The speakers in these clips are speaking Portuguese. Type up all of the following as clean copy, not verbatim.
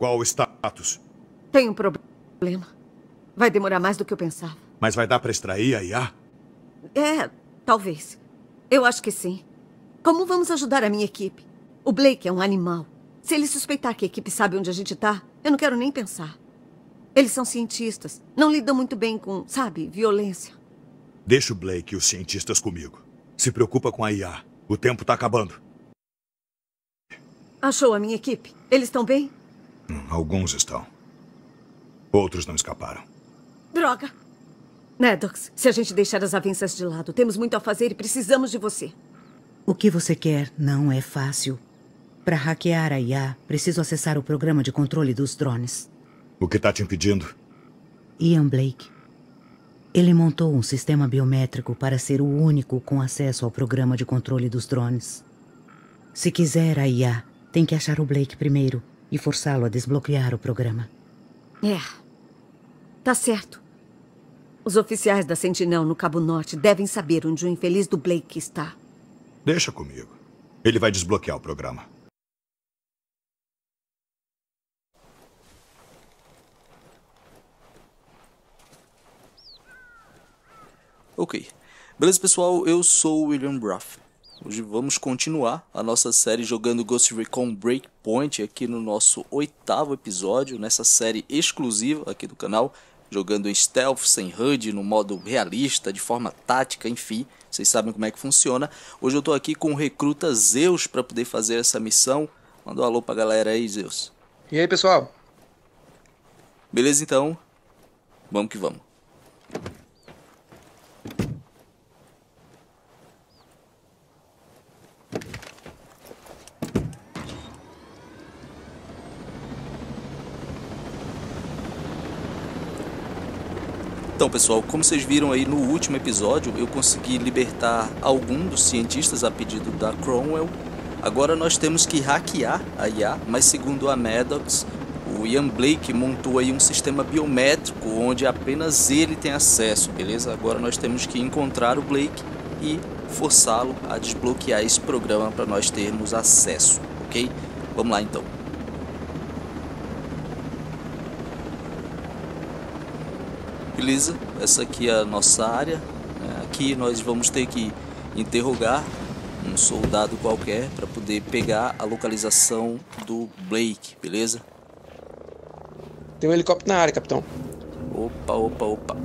Qual o status? Tem um problema. Vai demorar mais do que eu pensava. Mas vai dar para extrair a IA? Talvez. Eu acho que sim. Como vamos ajudar a minha equipe? O Blake é um animal. Se ele suspeitar que a equipe sabe onde a gente tá, eu não quero nem pensar. Eles são cientistas. Não lidam muito bem com, sabe, violência. Deixa o Blake e os cientistas comigo. Se preocupa com a IA. O tempo tá acabando. Achou a minha equipe? Eles estão bem? Alguns estão. Outros não escaparam. Droga! Maddox, se a gente deixar as avanças de lado, temos muito a fazer e precisamos de você. O que você quer não é fácil. Para hackear a IA, preciso acessar o programa de controle dos drones. O que tá te impedindo? Ian Blake. Ele montou um sistema biométrico para ser o único com acesso ao programa de controle dos drones. Se quiser a IA, tem que achar o Blake primeiro e forçá-lo a desbloquear o programa. Tá certo. Os oficiais da Sentinel no Cabo Norte devem saber onde o infeliz do Blake está. Deixa comigo. Ele vai desbloquear o programa. Ok. Beleza, pessoal? Eu sou o William Braff. Hoje vamos continuar a nossa série jogando Ghost Recon Breakpoint aqui no nosso 8º episódio, nessa série exclusiva aqui do canal, jogando em stealth, sem HUD, no modo realista, de forma tática, enfim, vocês sabem como é que funciona. Hoje eu tô aqui com o recruta Zeus para poder fazer essa missão. Manda um alô pra galera aí, Zeus. E aí, pessoal? Beleza, então? Vamos que vamos. Então, pessoal, como vocês viram aí no último episódio, eu consegui libertar algum dos cientistas a pedido da Cromwell. Agora nós temos que hackear a IA, mas segundo a Maddox, o Ian Blake montou aí um sistema biométrico onde apenas ele tem acesso, beleza? Agora nós temos que encontrar o Blake e forçá-lo a desbloquear esse programa para nós termos acesso, ok? Vamos lá então. Beleza, essa aqui é a nossa área. Aqui nós vamos ter que interrogar um soldado qualquer para poder pegar a localização do Blake, beleza? Tem um helicóptero na área, capitão. Opa.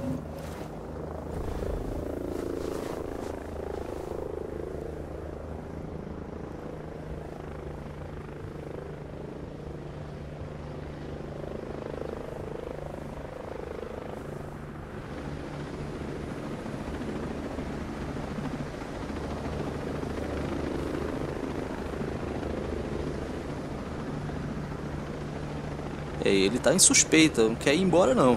Ele tá em suspeita, não quer ir embora não.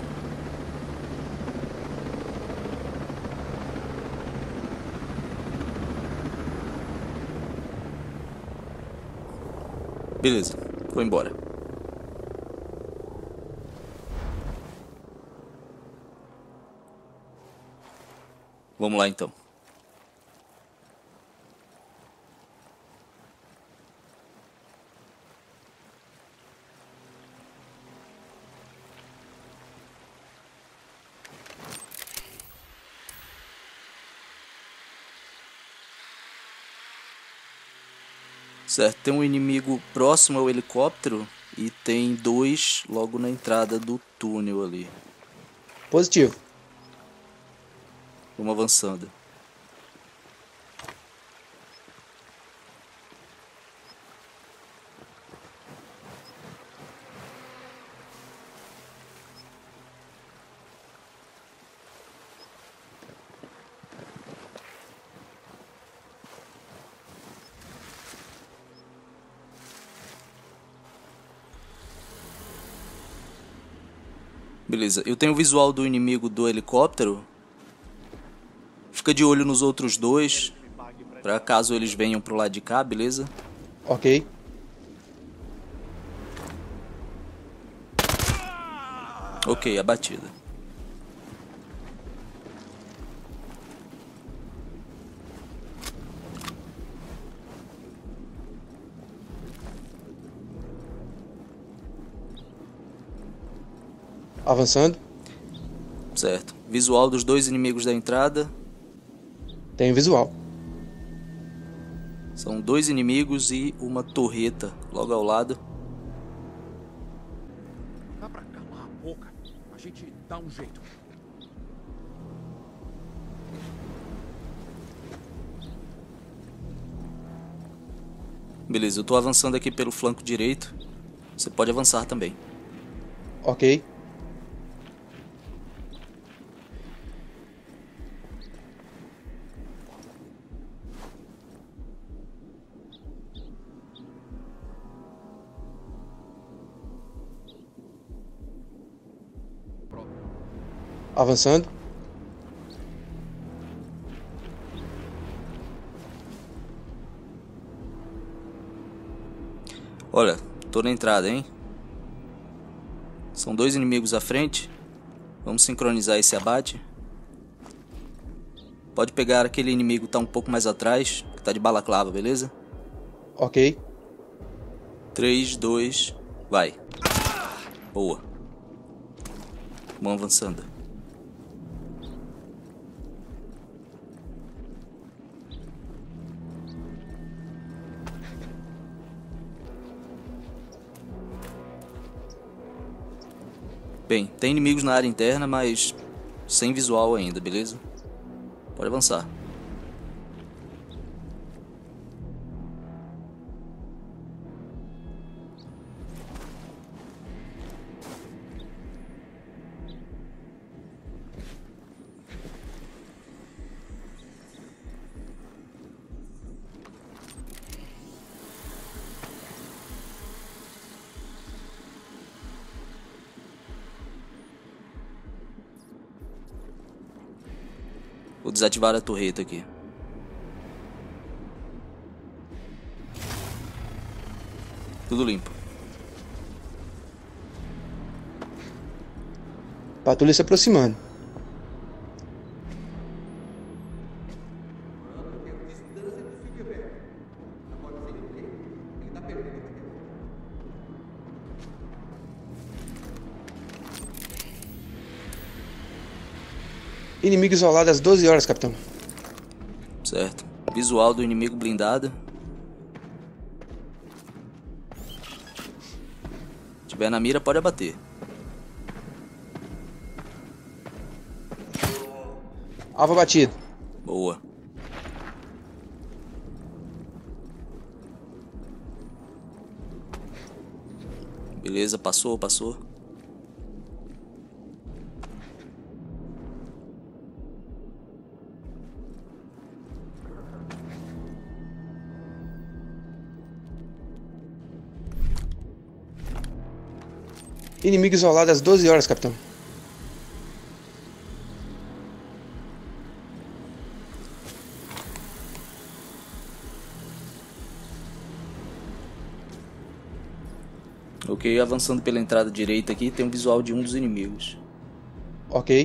Beleza, vou embora. Vamos lá então. Certo, tem um inimigo próximo ao helicóptero e tem 2 logo na entrada do túnel ali. Positivo. Vamos avançando. Beleza, eu tenho o visual do inimigo do helicóptero. Fica de olho nos outros 2, para caso eles venham pro lado de cá, beleza? Ok. Ok, abatida. Avançando. Certo. Visual dos dois inimigos da entrada. Tem visual. São dois inimigos e uma torreta logo ao lado. Dá pra calar a boca? A gente dá um jeito. Beleza, eu tô avançando aqui pelo flanco direito. Você pode avançar também. Ok. Avançando. Olha, tô na entrada, hein? São dois inimigos à frente. Vamos sincronizar esse abate. Pode pegar aquele inimigo que tá um pouco mais atrás, que tá de balaclava, beleza? Ok. 3, 2, vai. Boa. Vamos avançando. Bem, tem inimigos na área interna, mas sem visual ainda, beleza? Pode avançar. Vou desativar a torreta aqui. Tudo limpo. Patrulha se aproximando. Inimigo isolado às 12 horas, capitão. Certo. Visual do inimigo blindado. Se tiver na mira, pode abater. Alvo batido. Boa. Beleza, passou, passou. Inimigo isolado às 12 horas, capitão. Ok, avançando pela entrada direita aqui, tem um visual de um dos inimigos. Ok.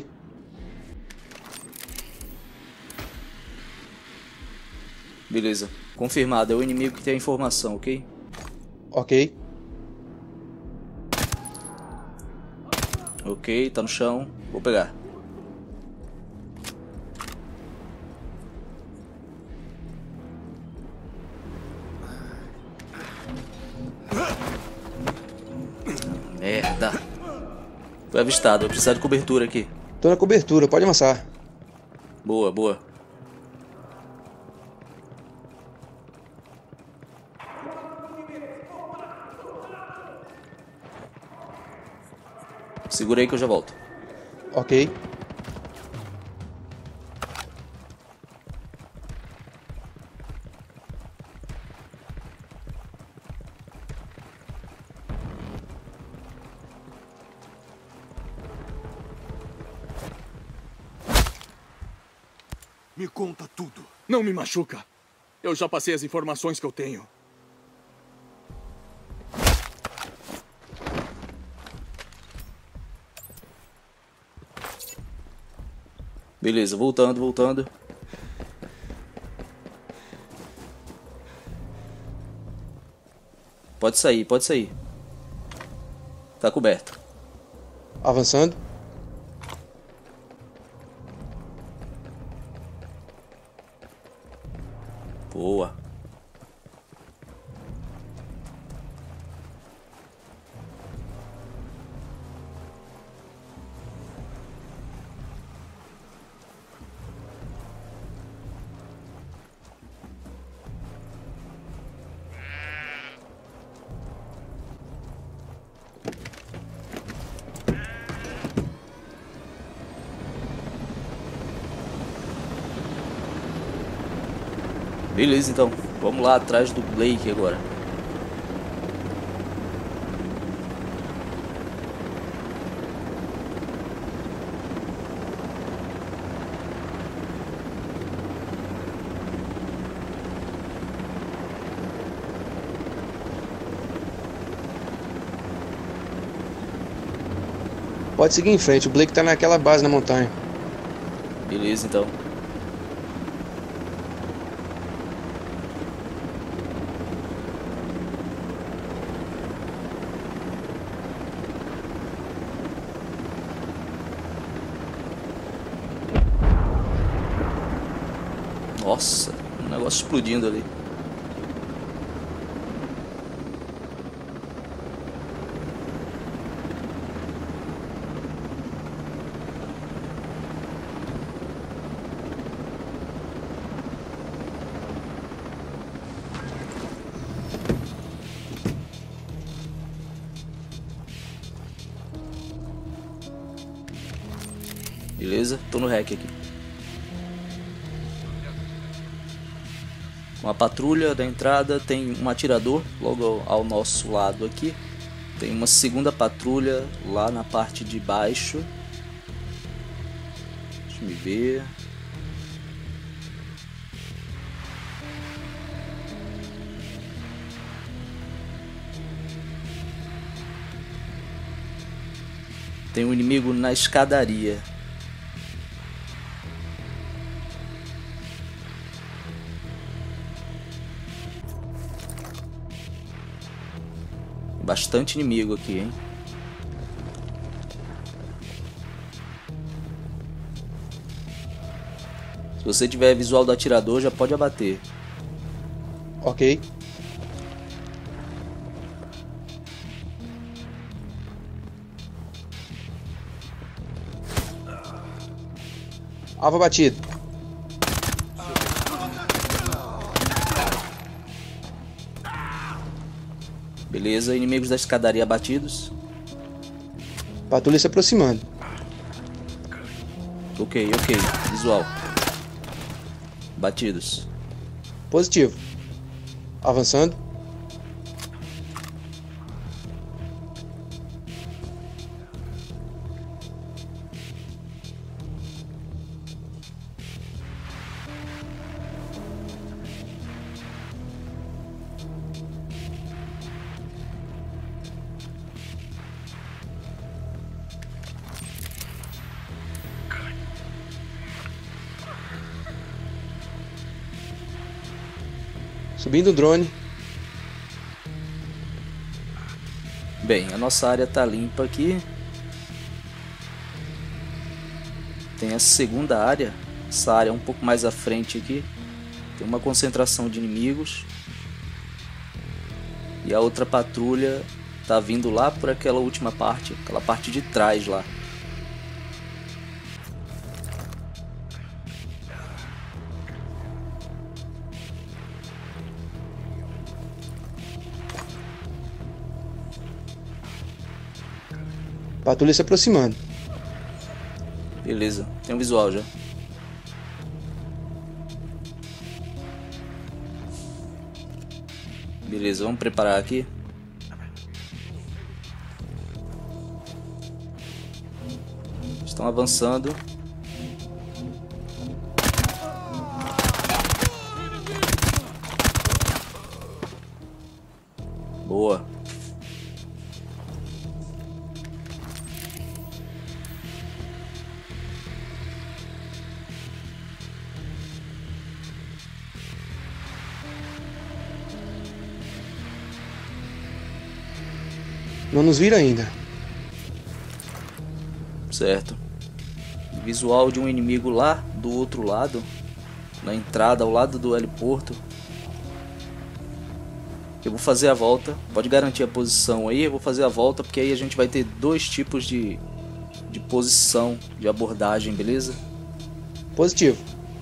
Beleza, confirmado, é o inimigo que tem a informação, ok? Ok. Ok, tá no chão, vou pegar. Merda. Foi avistado, eu preciso de cobertura aqui. Tô na cobertura, pode avançar. Boa, boa. Segura aí que eu já volto. Ok. Me conta tudo. Não me machuca. Eu já passei as informações que eu tenho. Beleza, voltando, voltando. Pode sair, pode sair. Tá coberto. Avançando. Boa. Beleza, então. Vamos lá atrás do Blake agora. Pode seguir em frente, o Blake tá naquela base na montanha. Beleza, então. Nossa, um negócio explodindo ali. Beleza, tô no REC aqui. Uma patrulha da entrada, tem um atirador logo ao nosso lado aqui. Tem uma segunda patrulha lá na parte de baixo. Deixa eu ver. Tem um inimigo na escadaria. Bastante inimigo aqui, hein? Se você tiver visual do atirador, já pode abater. Ok. Alvo batido. Beleza, inimigos da escadaria abatidos. Patrulha se aproximando. Ok, visual. Batidos. Positivo. Avançando. Subindo o drone. Bem, a nossa área tá limpa aqui. Tem a segunda área. Essa área é um pouco mais à frente aqui. Tem uma concentração de inimigos. E a outra patrulha tá vindo lá por aquela última parte. Aquela parte de trás lá. Patrulha se aproximando. Beleza, tem um visual já. Beleza, vamos preparar aqui. Estão avançando. Boa. Não nos vira ainda. Certo. Visual de um inimigo lá do outro lado, na entrada, ao lado do heliporto. Eu vou fazer a volta. Pode garantir a posição aí. Eu vou fazer a volta porque aí a gente vai ter dois tipos de posição de abordagem, beleza? Positivo.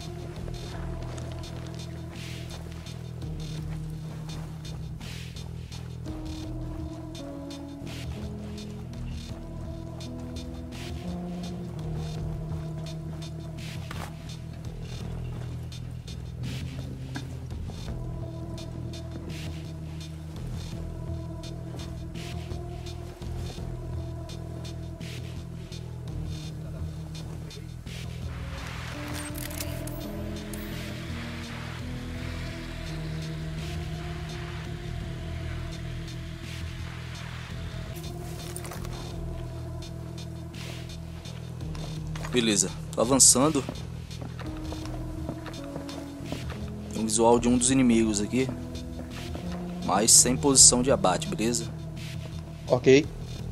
Beleza, tô avançando. Tem um visual de um dos inimigos aqui, mas sem posição de abate, beleza? Ok.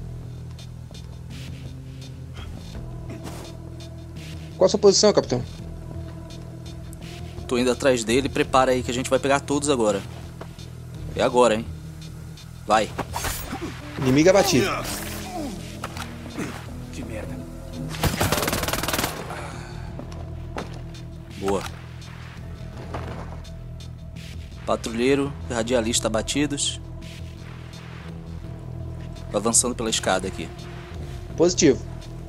Qual a sua posição, capitão? Tô indo atrás dele, prepara aí que a gente vai pegar todos agora. É agora, hein? Vai. Inimigo abatido. Que merda. Boa. Patrulheiro e radialista abatidos. Tô avançando pela escada aqui. Positivo.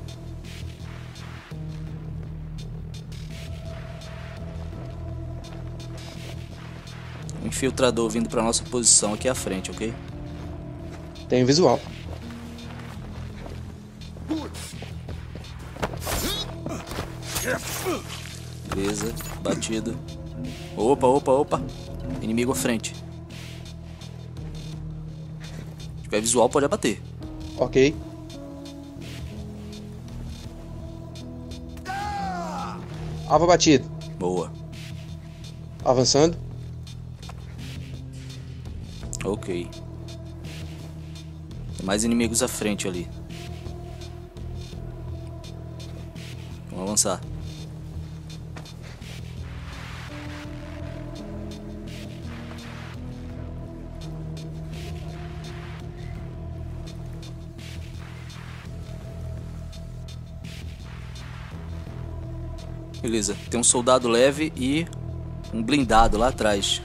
Um infiltrador vindo pra nossa posição aqui à frente, ok? Tem visual. Beleza, batido. Opa, opa, opa. Inimigo à frente. Se tiver visual, pode abater. Ok. Alvo abatido. Boa. Avançando. Ok. Tem mais inimigos à frente ali. Vamos avançar. Beleza, tem um soldado leve e um blindado lá atrás.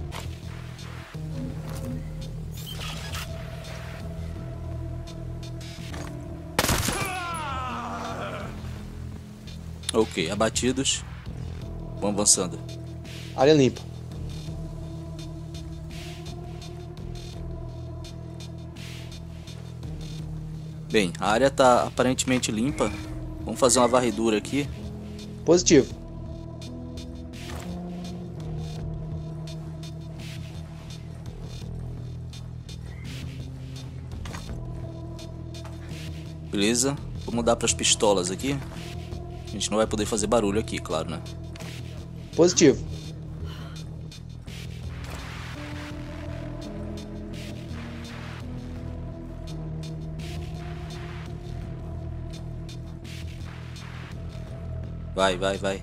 Ok, abatidos. Vamos avançando. Área limpa. Bem, a área tá aparentemente limpa. Vamos fazer uma varredura aqui. Positivo. Beleza, vou mudar para as pistolas aqui. A gente não vai poder fazer barulho aqui, claro, né? Positivo. Vai, vai, vai.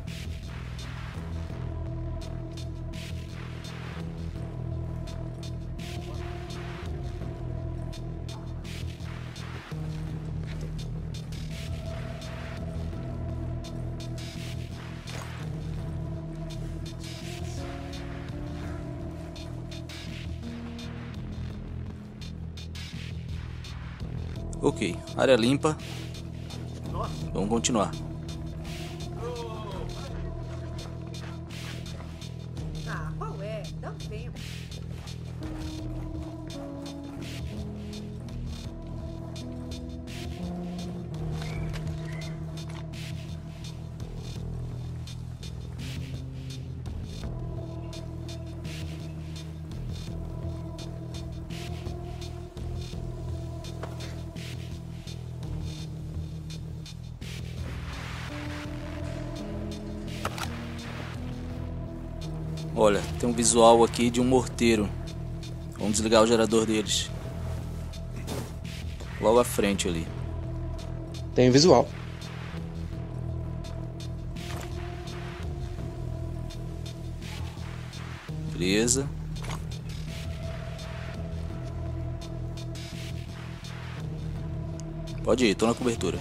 Ok, área limpa. Vamos continuar. Ah, qual é? Dá um tempo. Olha, tem um visual aqui de um morteiro. Vamos desligar o gerador deles. Logo à frente ali. Tem visual. Beleza. Pode ir, tô na cobertura.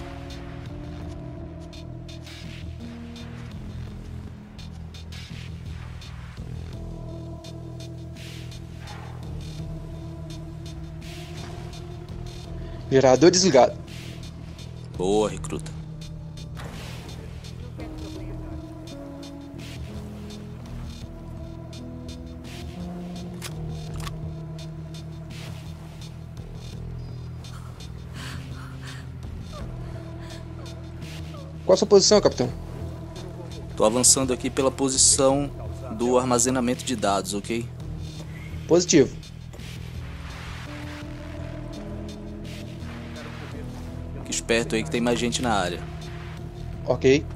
Gerador desligado. Boa, recruta. Qual a sua posição, capitão? Tô avançando aqui pela posição do armazenamento de dados, ok? Positivo. Fique esperto aí que tem mais gente na área. Ok.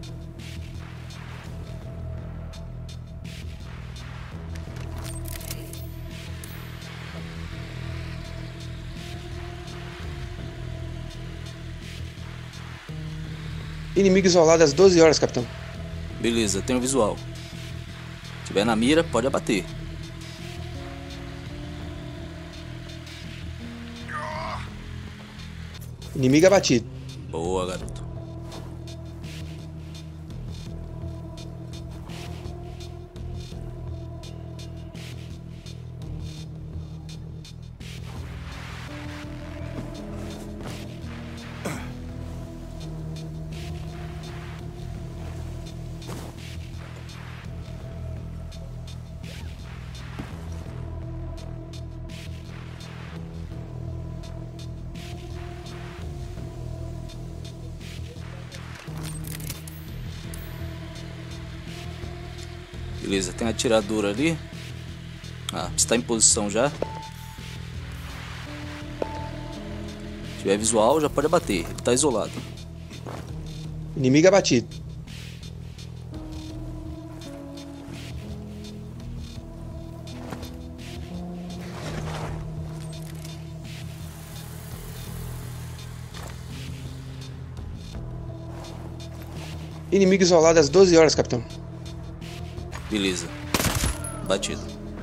Inimigo isolado às 12 horas, capitão. Beleza, tem um visual. Se tiver na mira, pode abater. Inimigo abatido. Boa, garoto. Beleza, tem atirador ali. Ah, está em posição já. Se tiver visual, já pode abater. Ele está isolado. Inimigo abatido. Inimigo isolado às 12 horas, capitão. Beleza. Batido.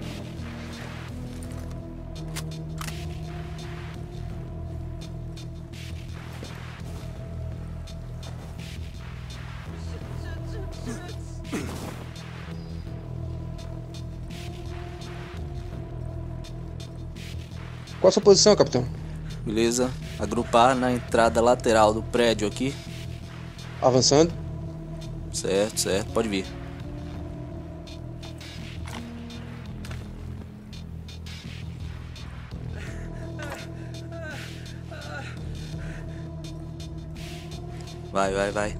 Qual a sua posição, capitão? Beleza. Agrupar na entrada lateral do prédio aqui. Avançando. Certo, certo. Pode vir. Vai, vai, vai.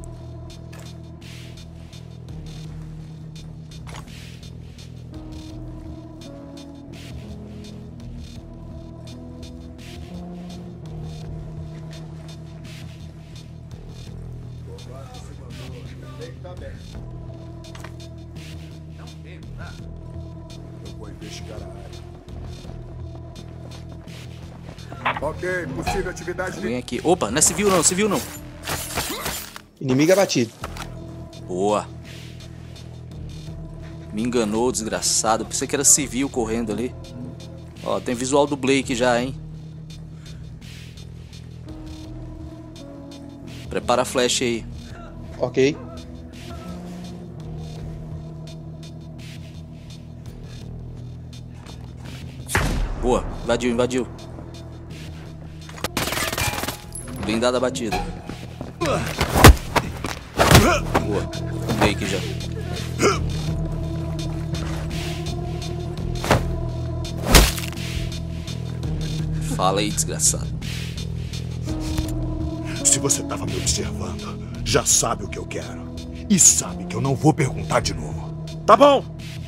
Eu vou investigar a área. Ok, possível atividade de... Vem aqui. Opa, não é civil não, civil não. Inimigo abatido. Boa. Me enganou, desgraçado. Pensei que era civil correndo ali. Ó, tem visual do Blake já, hein? Prepara a flecha aí. Ok. Boa, invadiu, invadiu. Blindada batida. Boa, Blake já. Fala aí, desgraçado. Se você tava me observando, já sabe o que eu quero. E sabe que eu não vou perguntar de novo. Tá bom.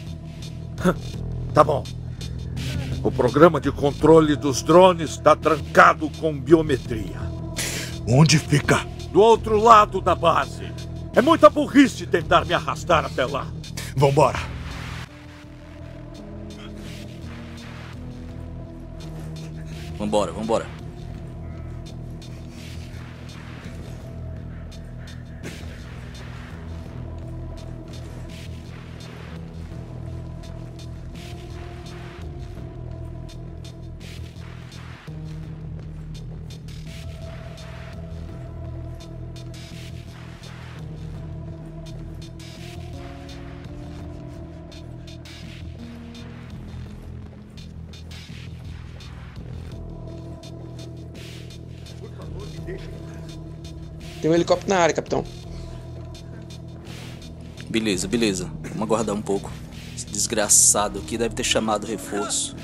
Tá bom. O programa de controle dos drones está trancado com biometria. Onde fica? Do outro lado da base. É muita burrice tentar me arrastar até lá. Vambora. Vambora, vambora. Tem um helicóptero na área, capitão. Beleza, beleza. Vamos aguardar um pouco. Esse desgraçado aqui deve ter chamado reforço.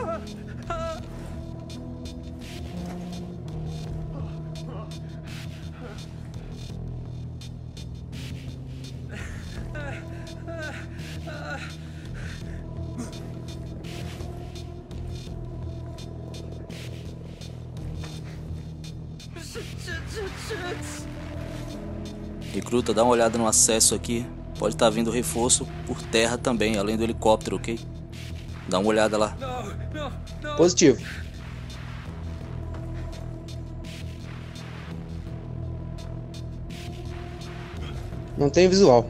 Recruta, dá uma olhada no acesso aqui. Pode estar vindo reforço por terra também, além do helicóptero, ok? Dá uma olhada lá. Positivo. Não tem visual.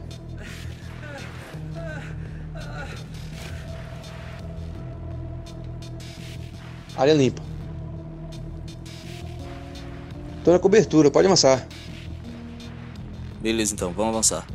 Área limpa. Tô na cobertura, pode avançar. Beleza, então, vamos avançar.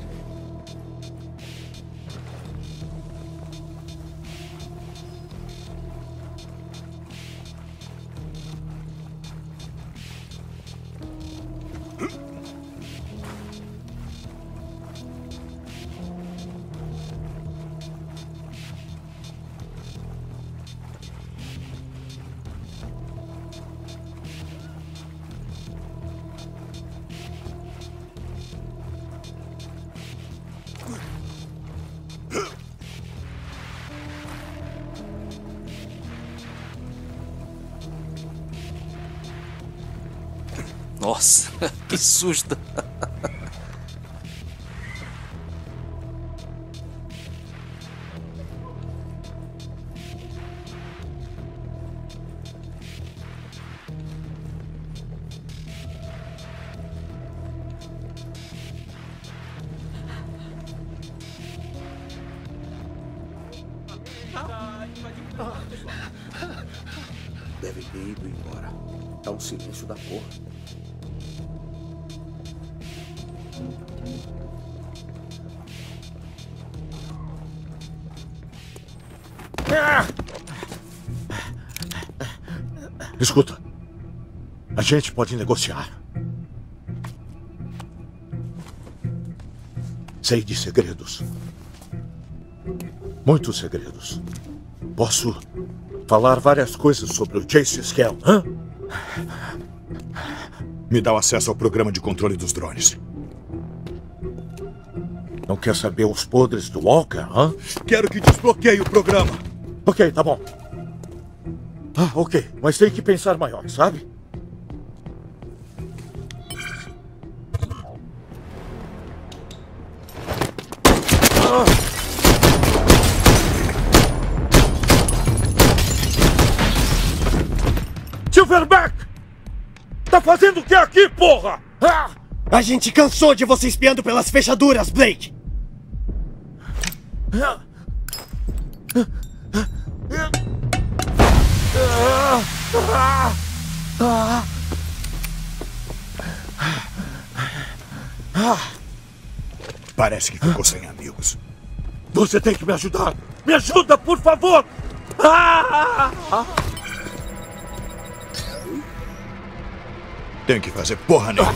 Nossa, que susto! Deve ter ido embora. Tá um silêncio da porra. Escuta, a gente pode negociar. Sei de segredos. Muitos segredos. Posso falar várias coisas sobre o Chase Skell, hã? Me dá o acesso ao programa de controle dos drones. Não quer saber os podres do Walker, hã? Quero que desbloqueie o programa. Ok, tá bom. Ah, ok. Mas tem que pensar maior, sabe? Silverback! Tá fazendo o que aqui, porra? Ah! A gente cansou de você espiando pelas fechaduras, Blake! Parece que ficou sem amigos. Você tem que me ajudar! Me ajuda, por favor! Tem que fazer porra nenhuma.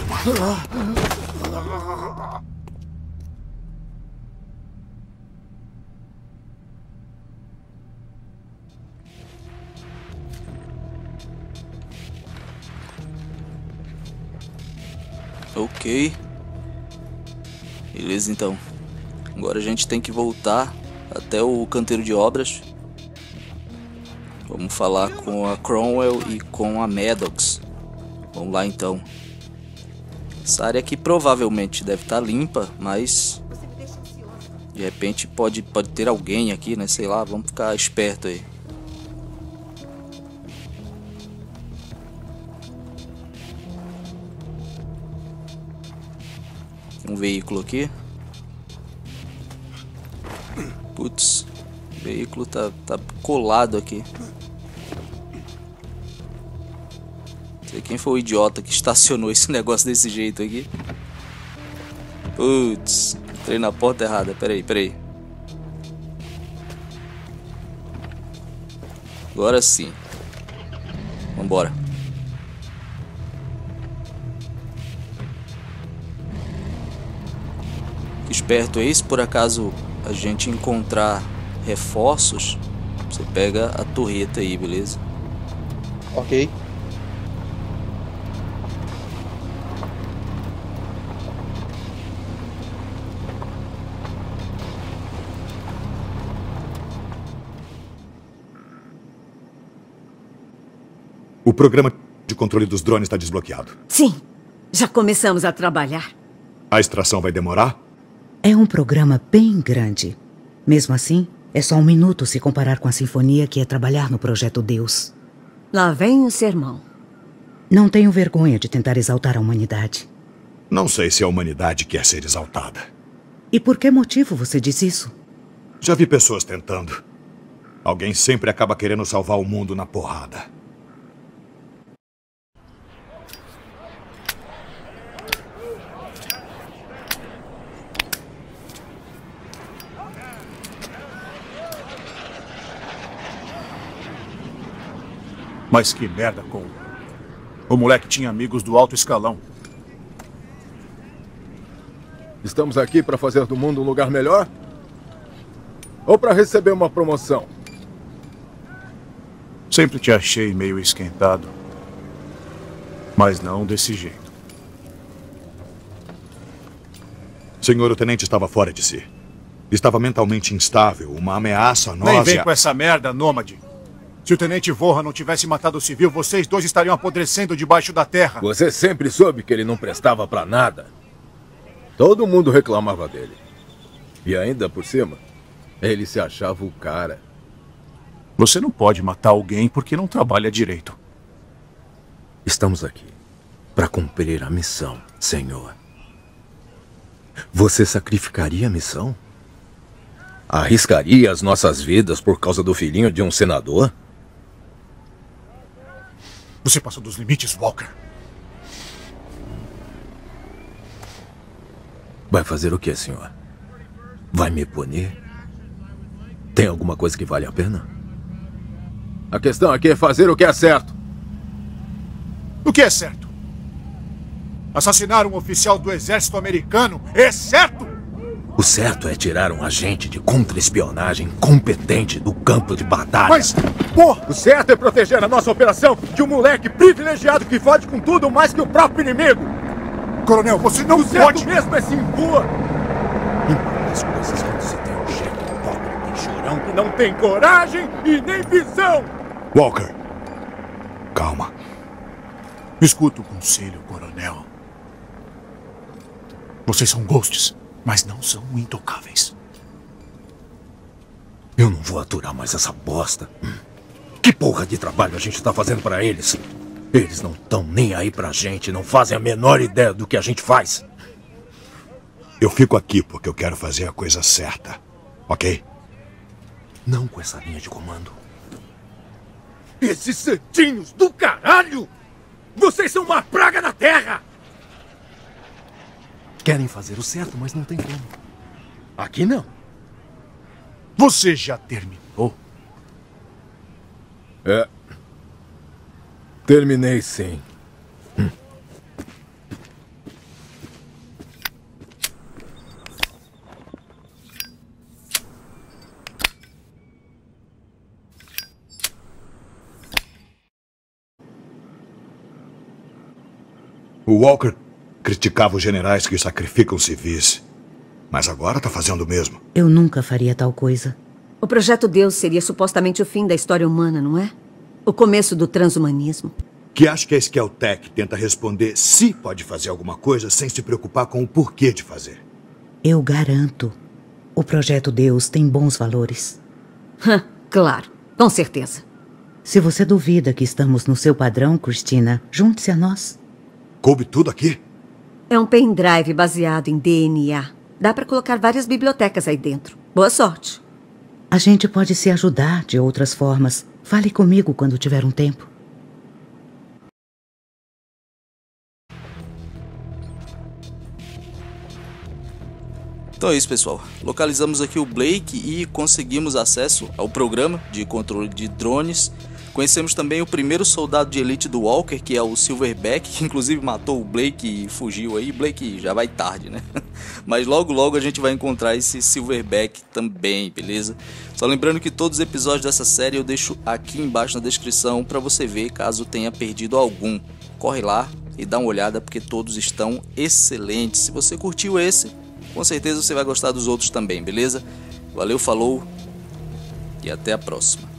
Ok. Beleza, então. Agora a gente tem que voltar até o canteiro de obras. Vamos falar com a Cromwell e com a Maddox. Vamos lá, então. Essa área aqui provavelmente deve estar limpa, mas de repente pode ter alguém aqui, né? Sei lá, vamos ficar esperto aí. Um veículo aqui. Putz, o veículo tá colado aqui. Não sei quem foi o idiota que estacionou esse negócio desse jeito aqui. Putz, entrei na porta errada. Peraí. Agora sim. Vambora. perto aí, se por acaso a gente encontrar reforços, você pega a torreta aí, beleza? Ok. O programa de controle dos drones está desbloqueado. Sim, já começamos a trabalhar. A extração vai demorar? É um programa bem grande. Mesmo assim, é só 1 minuto se comparar com a sinfonia que é trabalhar no Projeto Deus. Lá vem o sermão. Não tenho vergonha de tentar exaltar a humanidade. Não sei se a humanidade quer ser exaltada. E por que motivo você diz isso? Já vi pessoas tentando. Alguém sempre acaba querendo salvar o mundo na porrada. Mas que merda, Cole. O moleque tinha amigos do alto escalão. Estamos aqui para fazer do mundo um lugar melhor? Ou para receber uma promoção? Sempre te achei meio esquentado. Mas não desse jeito. Senhor, o tenente estava fora de si. Estava mentalmente instável, uma ameaça a nós. Nem vem com essa merda, Nômade. Se o Tenente Vorra não tivesse matado o civil, vocês dois estariam apodrecendo debaixo da terra. Você sempre soube que ele não prestava pra nada. Todo mundo reclamava dele. E ainda por cima, ele se achava o cara. Você não pode matar alguém porque não trabalha direito. Estamos aqui para cumprir a missão, senhor. Você sacrificaria a missão? Arriscaria as nossas vidas por causa do filhinho de um senador? Você passou dos limites, Walker. Vai fazer o que, senhor? Vai me punir? Tem alguma coisa que vale a pena? A questão aqui é fazer o que é certo. O que é certo? Assassinar um oficial do exército americano é certo? O certo é tirar um agente de contra-espionagem competente do campo de batalha. Mas, porra! O certo é proteger a nossa operação de um moleque privilegiado que fode com tudo mais que o próprio inimigo. Coronel, você não pode... O certo mesmo é se impor. Impor as coisas quando se tem um chefe hipócrita e chorão que não tem coragem e nem visão. Walker, calma. Escuta o conselho, coronel. Vocês são ghosts, mas não são intocáveis. Eu não vou aturar mais essa bosta. Que porra de trabalho a gente tá fazendo pra eles? Eles não estão nem aí pra gente, não fazem a menor ideia do que a gente faz. Eu fico aqui porque eu quero fazer a coisa certa, ok? Não com essa linha de comando. Esses santinhos do caralho! Vocês são uma praga na terra! Querem fazer o certo, mas não tem como. Aqui não. Você já terminou? É. Terminei, sim. O Walker criticava os generais que sacrificam civis. Mas agora tá fazendo o mesmo. Eu nunca faria tal coisa. O Projeto Deus seria supostamente o fim da história humana, não é? O começo do transhumanismo. Que acha que a Skeltec tenta responder se pode fazer alguma coisa sem se preocupar com o porquê de fazer. Eu garanto. O Projeto Deus tem bons valores. Claro, com certeza. Se você duvida que estamos no seu padrão, Christina, junte-se a nós. Coube tudo aqui? É um pendrive baseado em DNA. Dá pra colocar várias bibliotecas aí dentro. Boa sorte. A gente pode se ajudar de outras formas. Fale comigo quando tiver um tempo. Então é isso, pessoal. Localizamos aqui o Blake e conseguimos acesso ao programa de controle de drones. Conhecemos também o primeiro soldado de elite do Walker, que é o Silverback, que inclusive matou o Blake e fugiu aí. Blake já vai tarde, né? Mas logo logo a gente vai encontrar esse Silverback também, beleza? Só lembrando que todos os episódios dessa série eu deixo aqui embaixo na descrição para você ver caso tenha perdido algum. Corre lá e dá uma olhada porque todos estão excelentes. Se você curtiu esse, com certeza você vai gostar dos outros também, beleza? Valeu, falou e até a próxima.